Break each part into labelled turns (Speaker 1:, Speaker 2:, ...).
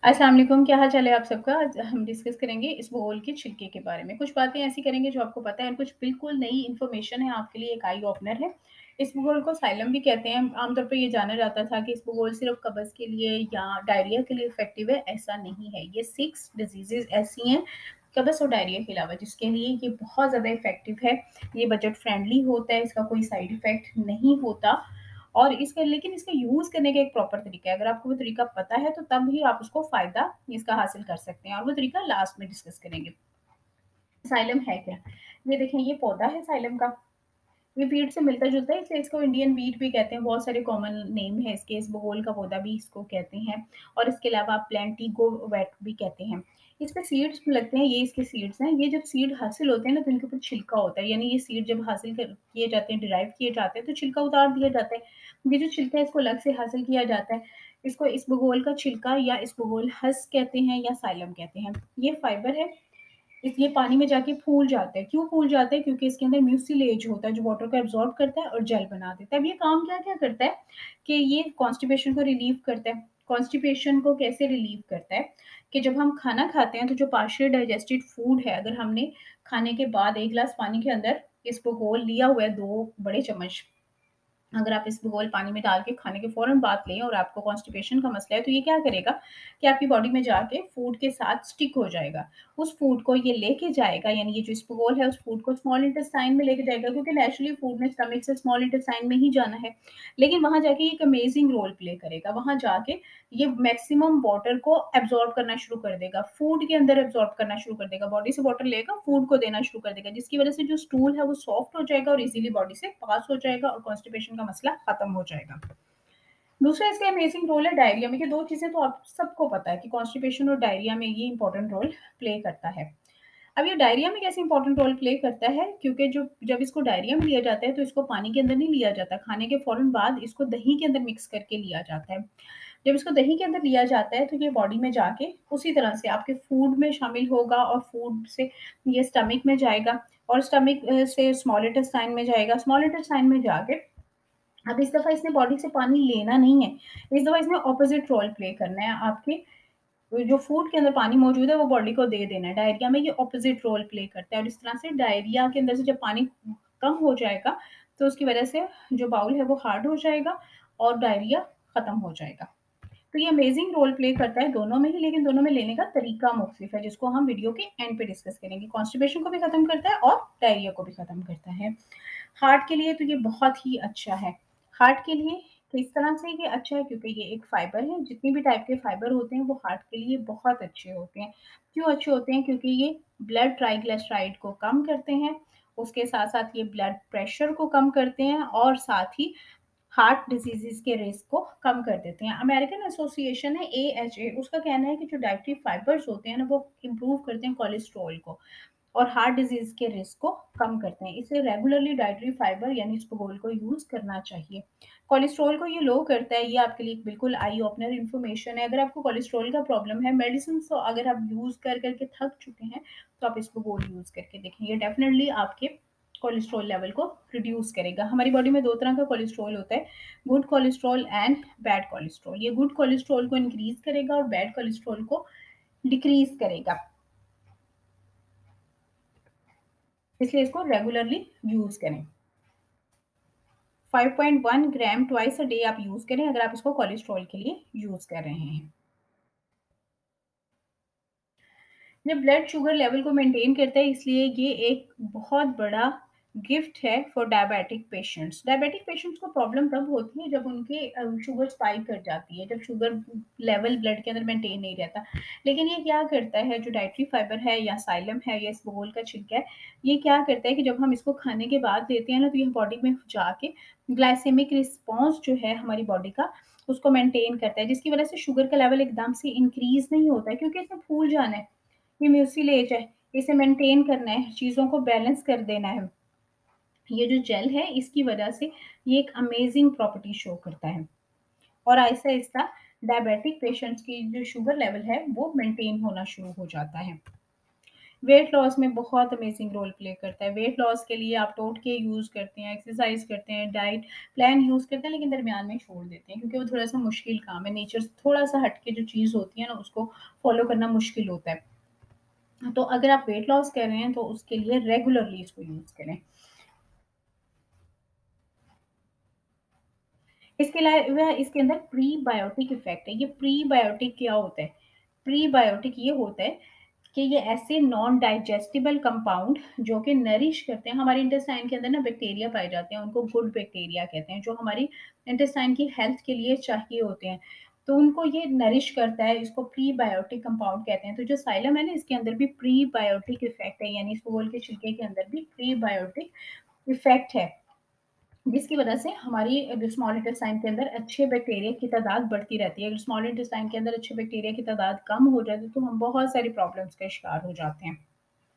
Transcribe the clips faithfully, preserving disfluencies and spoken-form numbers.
Speaker 1: अस्सलाम वालेकुम, क्या हाल चाल है आप सबका? आज हम डिस्कस करेंगे इसबगोल के छिलके के बारे में। कुछ बातें ऐसी करेंगे जो आपको पता है और कुछ बिल्कुल नई इन्फॉर्मेशन है आपके लिए, एक आई ओपनर है। इसबगोल को साइलम भी कहते हैं। आमतौर पे ये जाना जाता था कि इसबगोल सिर्फ़ कब्ज़ के लिए या डायरिया के लिए इफ़ेक्टिव है, ऐसा नहीं है। ये सिक्स डिज़ीज़ेज़ ऐसी हैं, कब्ज़ और डायरिया के अलावा, जिसके लिए ये बहुत ज़्यादा इफ़ेक्टिव है। ये बजट फ्रेंडली होता है, इसका कोई साइड इफ़ेक्ट नहीं होता और इसका लेकिन इसका यूज़ करने का एक प्रॉपर तरीका है। अगर आपको वो तरीका पता है तो तब ही आप उसको फ़ायदा इसका हासिल कर सकते हैं और वो तरीका लास्ट में डिस्कस करेंगे। साइलम है क्या? ये देखें, ये पौधा है साइलम का। ये वीट से मिलता-जुलता है, इसलिए इसको इंडियन वीट भी कहते हैं। बहुत सारे कॉमन नेम है इसके, इसबगोल का पौधा भी इसको कहते हैं और इसके अलावा आप प्लेंटिगो वेट भी कहते हैं। इस पे सीड्स लगते हैं, ये इसके सीड्स हैं। ये जब सीड हासिल होते हैं ना तो इनके ऊपर छिलका होता है, यानी ये सीड जब हासिल कर किए जाते हैं, डिराइव किए जाते हैं तो छिलका उतार दिया जाता है। ये जो छिलका है इसको अलग से हासिल किया जाता है। इसको इसबगोल का छिलका या इसबगोल हस्क कहते हैं या साइलम कहते हैं। ये फाइबर है, इसलिए पानी में जाके फूल जाता है। क्यों फूल जाता है? क्योंकि इसके अंदर म्यूसिलेज होता है जो वाटर को एब्ज़ॉर्ब करता है और जेल बना देता है। अब ये काम क्या-क्या करता है कि ये कॉन्स्टिपेशन को रिलीव करता है। कॉन्स्टिपेशन को कैसे रिलीव करता है कि जब हम खाना खाते हैं तो जो पार्शियल डाइजेस्टेड फूड है, अगर हमने खाने के बाद एक ग्लास पानी के अंदर इसबगोल लिया हुआ है दो बड़े चम्मच, अगर आप इसबगोल पानी में डाल के खाने के फ़ौरन बाद लें और आपको कॉन्स्टिपेशन का मसला है, तो ये क्या करेगा कि आपकी बॉडी में जाके फूड के साथ स्टिक हो जाएगा। उस फूड को ये लेके जाएगा, यानी ये जो इसबगोल है उस फूड को स्मॉल इंटेस्टाइन में लेके जाएगा, क्योंकि नेचुरली फूड ने स्टमक से स्मॉल इंटेस्टाइन में ही जाना है। लेकिन वहाँ जाके ये एक अमेज़िंग रोल प्ले करेगा। वहाँ जाके ये मैक्सिमम वाटर को एब्ज़ॉर्ब करना शुरू कर देगा। फूड के अंदर एब्ज़ॉर्ब करना शुरू कर देगा। बॉडी से वाटर लेगा, फूड को देना शुरू कर देगा, जिसकी वज़ह से जो स्टूल है वो सॉफ्ट हो जाएगा और ईज़िली बॉडी से पास हो जाएगा और कॉन्स्टिपेशन का मसला खत्म हो जाएगा। दूसरा इसका अमेजिंग रोल है डायरिया में। ये दो चीज़ें तो आप सबको पता है कि कॉन्स्टिपेशन और डायरिया में ये इंपॉर्टेंट रोल प्ले करता है। अब ये डायरिया में कैसे इंपॉर्टेंट रोल प्ले करता है? क्योंकि जो जब इसको डायरिया में लिया जाता है तो इसको पानी के अंदर नहीं लिया जाता। खाने के फ़ौरन बाद इसको दही के अंदर मिक्स करके लिया जाता है। जब इसको दही के अंदर लिया जाता है तो ये बॉडी में जाके उसी तरह से आपके फूड में शामिल होगा और फूड से ये स्टमक में जाएगा और स्टमक अ, से स्मॉल इंटेस्टाइन में जाएगा। स्मॉल इंटेस्टाइन में जाके अब इस दफ़ा इसने बॉडी से पानी लेना नहीं है, इस दफ़ा इसने ऑपोज़िट रोल प्ले करना है। आपके जो फूड के अंदर पानी मौजूद है वो बॉडी को दे देना है। डायरिया में ये ऑपोज़िट रोल प्ले करता है और इस तरह से डायरिया के अंदर से जब पानी कम हो जाएगा, तो उसकी वज़ह से जो बाउल है वो हार्ड हो जाएगा और डायरिया खत्म हो जाएगा। तो ये अमेज़िंग रोल प्ले करता है दोनों में ही, लेकिन दोनों में लेने का तरीका मुख्तलिफ है, जिसको हम वीडियो के एंड पे डिस्कस करेंगे। कॉन्स्टिपेशन को भी खत्म करता है और डायरिया को भी खत्म करता है। हार्ट के लिए तो ये बहुत ही अच्छा है। हार्ट के लिए किस तरह से ये अच्छा है? क्योंकि ये एक फाइबर है, जितनी भी टाइप के फाइबर होते हैं वो हार्ट के लिए बहुत अच्छे होते हैं। क्यों अच्छे होते हैं? क्योंकि ये ब्लड ट्राइग्लिसराइड को कम करते हैं, उसके साथ-साथ ये ब्लड प्रेशर को कम करते हैं और साथ ही हार्ट डिजीज़ेज़ के रिस्क को कम कर देते हैं। अमेरिकन एसोसिएशन है ए एच ए, उसका कहना है कि जो डाइटरी फाइबर्स होते हैं ना, वो इम्प्रूव करते हैं कोलेस्ट्रॉल को और हार्ट डिज़ीज़ के रिस्क को कम करते हैं। इसलिए रेगुलरली डाइटरी फाइबर यानी इसबगोल को यूज़ करना चाहिए। कोलेस्ट्रॉल को ये लो करता है, ये आपके लिए बिल्कुल आई ओपनर इन्फॉर्मेशन है। अगर आपको कोलेस्ट्रॉल का प्रॉब्लम है, मेडिसिन तो अगर आप यूज़ कर कर के थक चुके हैं, तो आप इसबगोल यूज़ करके देखें। ये डेफ़िनिटली आपके कोलेस्ट्रॉल लेवल को रिड्यूस करेगा। हमारी बॉडी में दो तरह का कोलेस्ट्रॉल होता है, good cholesterol and bad cholesterol. ये गुड कोलेस्ट्रॉल को इंक्रीज़ करेगा और बैड कोलेस्ट्रॉल को डिक्रीज़ करेगा। इसलिए इसको रेगुलरली यूज़ करें। Five point one gram twice a day आप यूज़ करें अगर आप इसको कोलेस्ट्रॉल के लिए यूज़ कर रहे हैं। ये ब्लड शुगर लेवल को मेंटेन करता है, इसलिए ये एक बहुत बड़ा गिफ्ट है for diabetic patients. Diabetic patients को प्रॉब्लम तब होती है जब उनके अ, शुगर स्पाइक कर जाती है, जब शुगर लेवल ब्लड के अंदर मेंटेन नहीं रहता। लेकिन ये क्या करता है, जो डाइटरी फाइबर है या साइलम है या इसबगोल का छिलका है, ये क्या करता है कि जब हम इसको खाने के बाद लेते हैं ना, तो ये बॉडी में जाके ग्लाइसेमिक रिस्पॉन्स जो है हमारी बॉडी का, उसको मेंटेन करता है, जिसकी वजह से शुगर का लेवल एकदम से इंक्रीज़ नहीं होता है, क्योंकि इसने फूल जाना है। ये म्यूसिलेज है, इसे मेंटेन करना है, चीज़ों को बैलेंस कर देना है। ये जो जेल है इसकी वजह से ये एक अमेज़िंग प्रॉपर्टी शो करता है और आहिस्ता-आहिस्ता डायबिटिक पेशेंट्स की जो शुगर लेवल है वो मेंटेन होना शुरू हो जाता है। वेट लॉस में बहुत अमेजिंग रोल प्ले करता है। वेट लॉस के लिए आप टोटके यूज़ करते हैं, एक्सरसाइज करते हैं, डाइट प्लान यूज़ करते हैं, लेकिन दरमियान में छोड़ देते हैं क्योंकि वो थोड़ा-सा मुश्किल काम है। नेचर से थोड़ा-सा हट के जो चीज़ होती है ना, उसको फॉलो करना मुश्किल होता है। तो अगर आप वेट लॉस कर रहे हैं तो उसके लिए रेगुलरली इसको यूज़ करें। इसके अलावा इसके अंदर प्रीबायोटिक इफ़ेक्ट है। ये प्रीबायोटिक क्या होता है? प्रीबायोटिक ये होता है कि ये ऐसे नॉन डाइजेस्टिबल कंपाउंड जो कि नरिश करते हैं, हमारे इंटेस्टाइन के अंदर ना बैक्टीरिया पाए जाते हैं, उनको गुड बैक्टीरिया कहते हैं, जो हमारी इंटेस्टाइन की हेल्थ के लिए चाहिए होते हैं। तो उनको ये नरिश करता है, इसको प्रीबायोटिक कंपाउंड कहते हैं। तो जो साइलम है ना, इसके अंदर भी प्रीबायोटिक इफ़ेक्ट है, यानी इसबगोल के छिलके के अंदर भी प्रीबायोटिक इफ़ेक्ट है। जिसकी वजह से हमारी अ, स्मॉल इंटेस्टाइन के अंदर अच्छे बैक्टीरिया की तादाद बढ़ती रहती है। अगर स्मॉल इंटेस्टाइन के अंदर अच्छे बैक्टीरिया की तादाद कम हो जाए तो हम बहुत सारी प्रॉब्लम्स का शिकार हो जाते हैं।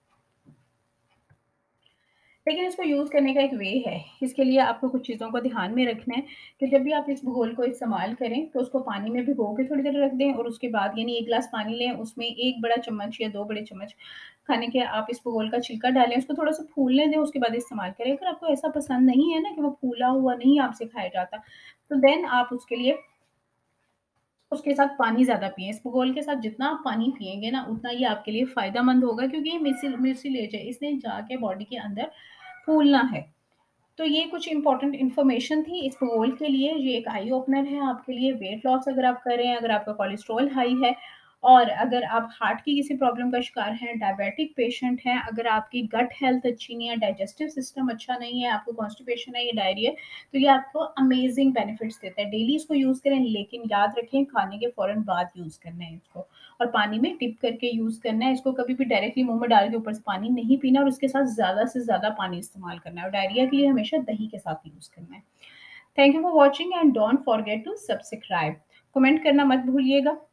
Speaker 1: लेकिन इसको यूज़ करने का एक वे है। इसके लिए आपको कुछ चीज़ों को ध्यान में रखना है कि जब भी आप इस घोल को इस्तेमाल करें तो उसको पानी में भिगो के थोड़ी देर रख दें और उसके बाद यानी एक ग्लास पानी लें, उसमें एक बड़ा चम्मच या दो बड़े चम्मच खाने के आप इस घोल का छिलका डालें, उसको थोड़ा-सा फूलने दें, उसके बाद इस्तेमाल करें। अगर आपको ऐसा पसंद नहीं है ना कि वो फूला हुआ नहीं आपसे खाया जाता, तो देन आप उसके लिए उसके साथ पानी ज़्यादा पिएँ। इसबगोल के साथ जितना आप पानी पिएँगे ना, उतना ये आपके लिए फ़ायदेमंद होगा क्योंकि ये मिसिल म्यूसिलेज है, इसने जाके बॉडी के अंदर फूलना है। तो ये कुछ इम्पोर्टेंट इन्फॉर्मेशन थी इसबगोल के लिए, ये एक आई ओपनर है आपके लिए। वेट लॉस अगर आप कर रहे हैं, अगर आपका कोलेस्ट्रॉल हाई है और अगर आप हार्ट की किसी प्रॉब्लम का शिकार हैं, डायबिटिक पेशेंट हैं, अगर आपकी गट हेल्थ अच्छी नहीं है, डाइजेस्टिव सिस्टम अच्छा नहीं है, आपको कॉन्स्टिपेशन है या डायरिया है, तो ये आपको अमेजिंग बेनिफिट्स देता है। डेली इसको यूज़ करें, लेकिन याद रखें खाने के फ़ौरन बाद यूज़ करना है इसको और पानी में डिप करके यूज़ करना है। इसको कभी भी डायरेक्टली मुँह में डाल के ऊपर से पानी नहीं पीना और उसके साथ ज़्यादा से ज़्यादा पानी इस्तेमाल करना है और डायरिया के लिए हमेशा दही के साथ यूज़ करना है। Thank you for watching and don't forget to subscribe. Comment करना मत भूलिएगा।